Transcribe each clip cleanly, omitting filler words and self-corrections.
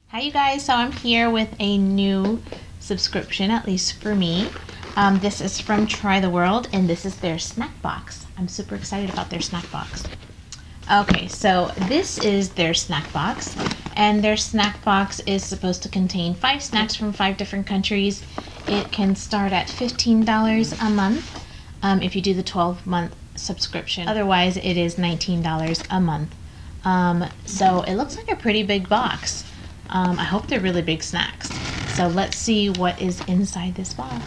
Hi you guys, so I'm here with a new subscription, at least for me. This is from Try the World and this is their snack box. I'm super excited about their snack box. Okay, so this is their snack box, and their snack box is supposed to contain 5 snacks from 5 different countries. It can start at $15 a month if you do the 12-month subscription. Otherwise, it is $19 a month. So it looks like a pretty big box. I hope they're really big snacks. So let's see what is inside this box.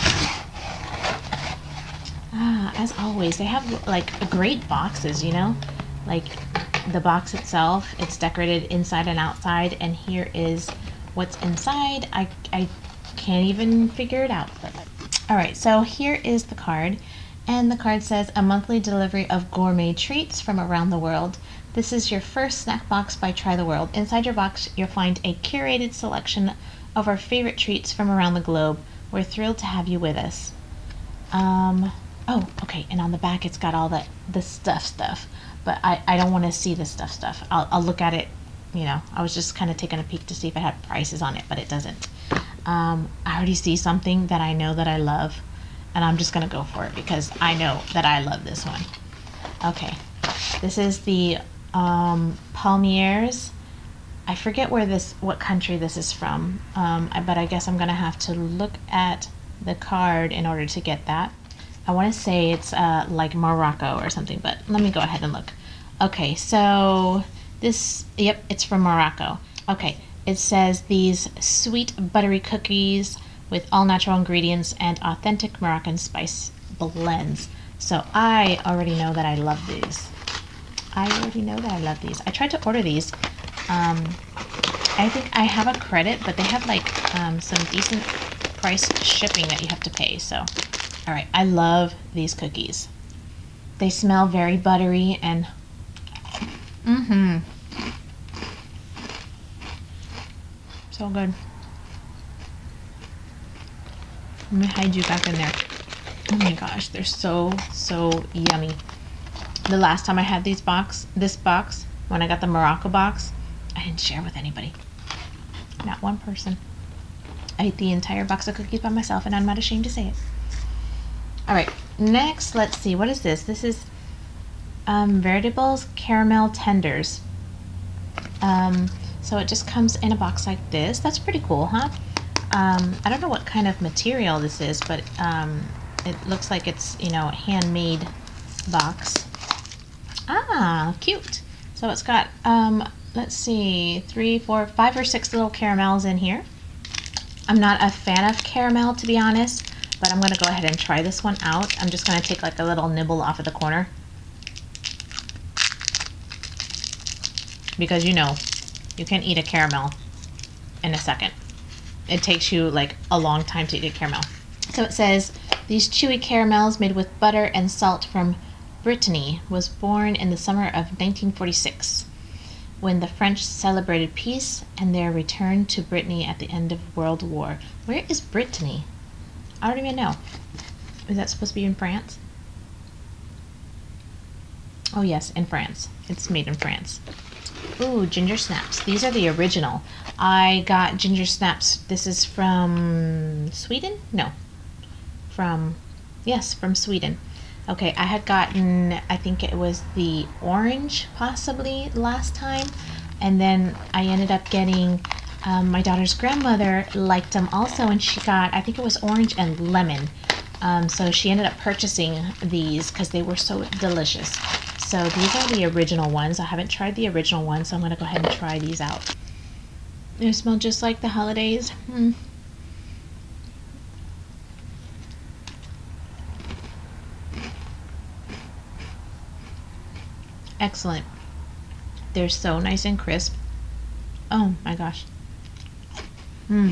As always, they have like great boxes, you know? Like the box itself, it's decorated inside and outside, and here is what's inside. I can't even figure it out. Alright, so here is the card, and the card says a monthly delivery of gourmet treats from around the world. This is your first snack box by Try the World. Inside your box, you'll find a curated selection of our favorite treats from around the globe. We're thrilled to have you with us. Oh, okay, and on the back it's got all the stuff. But I don't want to see the stuff. I'll look at it, you know. I was just kind of taking a peek to see if it had prices on it, but it doesn't. I already see something that I know that I love, and I'm just going to go for it because I know that I love this one. Okay, this is the Palmiers. I forget what country this is from, but I guess I'm gonna have to look at the card in order to get that. I want to say it's like Morocco or something, but let me go ahead and look. Okay, so this, yep, it's from Morocco. Okay, it says these sweet buttery cookies with all natural ingredients and authentic Moroccan spice blends. So I already know that I love these. I tried to order these. I think I have a credit, but they have like some decent price shipping that you have to pay. So, all right, I love these cookies. They smell very buttery and so good. Let me hide you back in there. Oh my gosh, they're so yummy. The last time I had this box, when I got the Morocco box, I didn't share with anybody. Not one person. I ate the entire box of cookies by myself, and I'm not ashamed to say it. Alright, next, let's see. What is this? This is Verdibles Caramel Tenders. So it just comes in a box like this. That's pretty cool, huh? I don't know what kind of material this is, but it looks like it's, you know, a handmade box. Ah, cute. So it's got, let's see, 5 or 6 little caramels in here. I'm not a fan of caramel, to be honest, but I'm going to go ahead and try this one out. I'm just going to take like a little nibble off of the corner. Because you know, you can eat a caramel in a second. It takes you like a long time to eat a caramel. So it says, these chewy caramels made with butter and salt from Brittany was born in the summer of 1946 when the French celebrated peace and their return to Brittany at the end of World War. Where is Brittany? I don't even know. Is that supposed to be in France? Oh yes, in France. It's made in France. Ooh, ginger snaps. These are the original. I got ginger snaps. This is from Sweden? No. Yes, from Sweden. Okay, I had gotten, I think it was the orange possibly last time, and then I ended up getting, my daughter's grandmother liked them also, and she got, I think it was orange and lemon. So she ended up purchasing these because they were so delicious. So these are the original ones. I haven't tried the original ones, so I'm going to go ahead and try these out. They smell just like the holidays. Excellent. They're so nice and crisp. Oh my gosh. I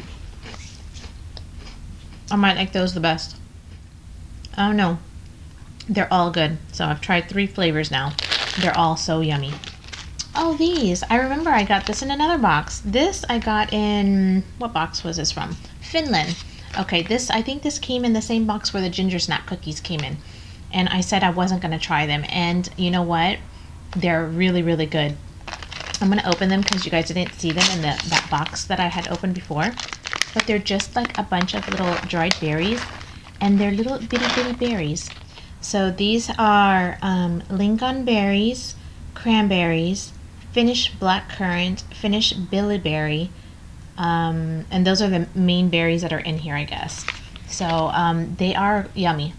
might like those the best. Oh no. They're all good. So I've tried 3 flavors now. They're all so yummy. Oh, these. I remember I got this in another box. This I got in, what box was this from? Finland. Okay, I think this came in the same box where the ginger snap cookies came in. And I said I wasn't going to try them. And you know what? They're really, really good. I'm gonna open them because you guys didn't see them in that box that I had opened before. But they're just like a bunch of little dried berries, and they're little bitty berries. So these are lingonberries, cranberries, Finnish blackcurrant, Finnish bilberry, and those are the main berries that are in here, I guess. So they are yummy.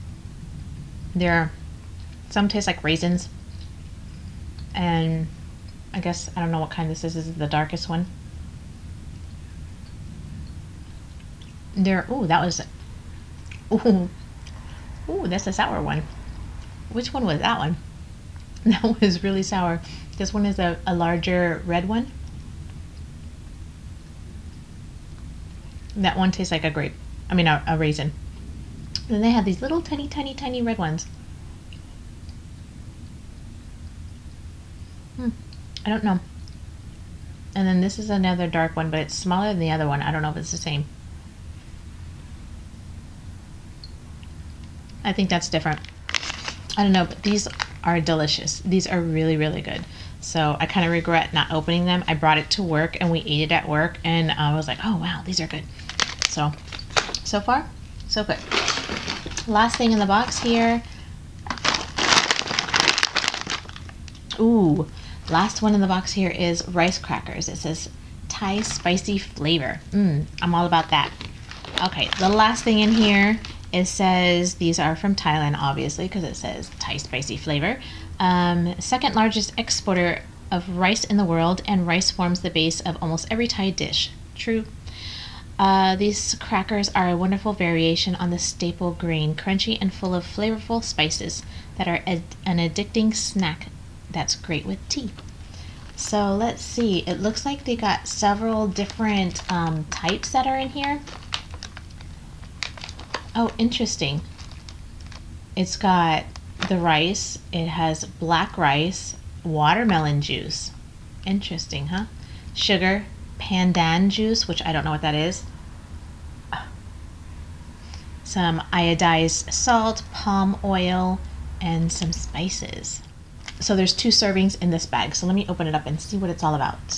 Some taste like raisins, and I guess I don't know what kind this is. This is the darkest one. Ooh, that's a sour one. Which one was that one? That was really sour. This one is a larger red one. That one tastes like a grape. I mean, a raisin. And they have these little tiny red ones. I don't know. And then this is another dark one, but it's smaller than the other one. I don't know if it's the same. I think that's different. I don't know, but these are delicious. These are really good. So I kind of regret not opening them. I brought it to work and we ate it at work, and I was like, oh wow, these are good. So far, so good. Last thing in the box here. Ooh, last one in the box here is rice crackers. It says Thai spicy flavor. I'm all about that. Okay, the last thing in here, it says these are from Thailand, obviously, because it says Thai spicy flavor. Second largest exporter of rice in the world, and rice forms the base of almost every Thai dish. True. These crackers are a wonderful variation on the staple grain, crunchy and full of flavorful spices that are an addicting snack that's great with tea. So let's see, it looks like they got several different types that are in here. Oh, interesting. It's got the rice, it has black rice, watermelon juice. Interesting, huh? Sugar, pandan juice, which I don't know what that is. Some iodized salt, palm oil, and some spices. So there's 2 servings in this bag. So let me open it up and see what it's all about.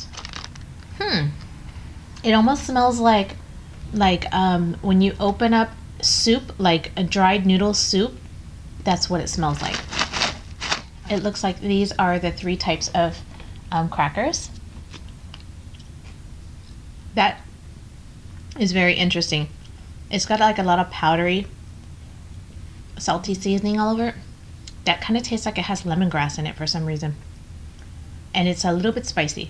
It almost smells like when you open up soup, like a dried noodle soup. That's what it smells like. It looks like these are the 3 types of crackers. That is very interesting. It's got like a lot of powdery, salty seasoning all over it. That kind of tastes like it has lemongrass in it for some reason. And it's a little bit spicy.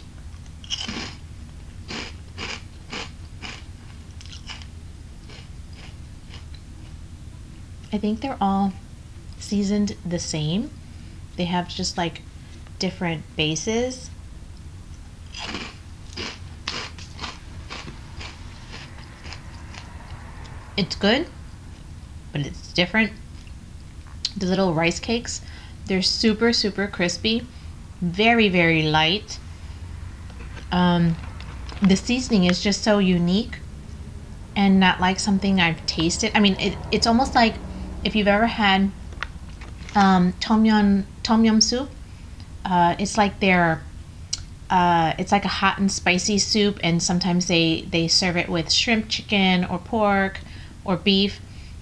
I think they're all seasoned the same. They have just like different bases. It's good, but it's different. The little rice cakes, they're super crispy, very light. The seasoning is just so unique and not like something I've tasted. I mean, it's almost like if you've ever had tom yum soup. It's like it's like a hot and spicy soup, and sometimes they serve it with shrimp, chicken, or pork, or beef.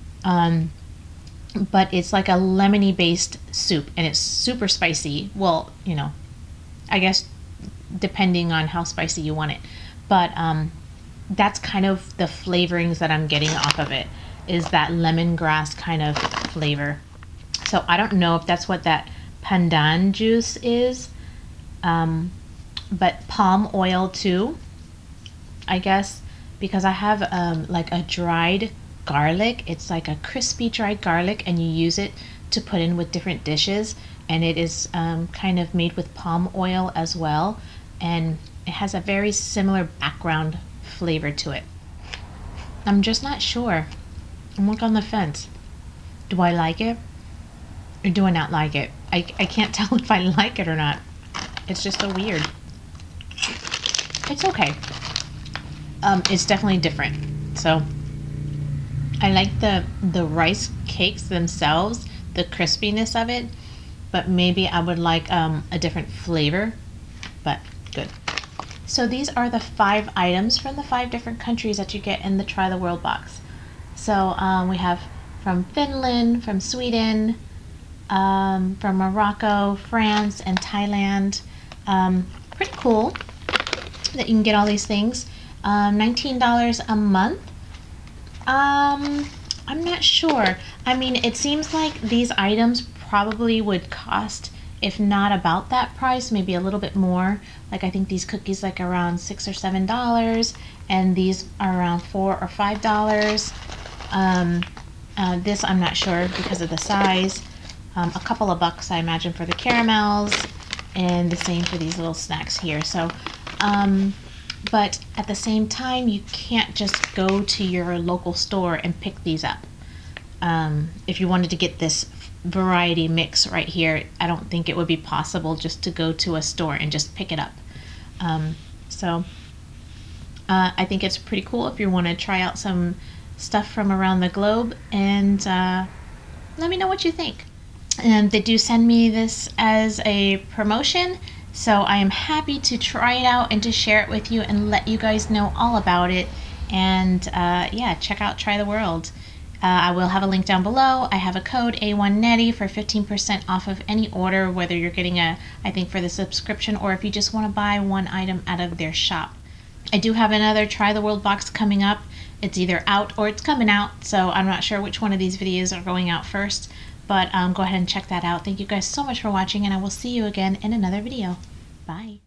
But it's like a lemony based soup, and it's super spicy. Well, you know, I guess depending on how spicy you want it. But that's kind of the flavorings that I'm getting off of it, is that lemongrass kind of flavor. So I don't know if that's what that pandan juice is, but palm oil too, I guess, because I have like a dried garlic. It's like a crispy dried garlic, and you use it to put in with different dishes, and it is kind of made with palm oil as well, and it has a very similar background flavor to it. I'm just not sure. I'm like on the fence. Do I like it or do I not like it? I can't tell if I like it or not. It's just so weird. It's okay. It's definitely different. So I like the rice cakes themselves, the crispiness of it, but maybe I would like a different flavor. But good. So these are the 5 items from the 5 different countries that you get in the Try the World box. So we have from Finland, from Sweden, from Morocco, France, and Thailand. Pretty cool that you can get all these things. $19 a month. I'm not sure. I mean, it seems like these items probably would cost, if not about that price, maybe a little bit more. Like I think these cookies like around $6 or $7, and these are around $4 or $5. This I'm not sure because of the size. A couple of bucks I imagine for the caramels, and the same for these little snacks here. So but at the same time, you can't just go to your local store and pick these up. If you wanted to get this variety mix right here, I don't think it would be possible just to go to a store and just pick it up. I think it's pretty cool if you want to try out some stuff from around the globe, and let me know what you think. And they do send me this as a promotion, so I am happy to try it out and to share it with you and let you guys know all about it. And yeah, check out Try the World. I will have a link down below. I have a code A1Nettie for 15% off of any order, whether you're getting I think for the subscription, or if you just want to buy one item out of their shop. I do have another Try the World box coming up. It's either out or it's coming out, so I'm not sure which one of these videos are going out first. But go ahead and check that out. Thank you guys so much for watching, and I will see you again in another video. Bye.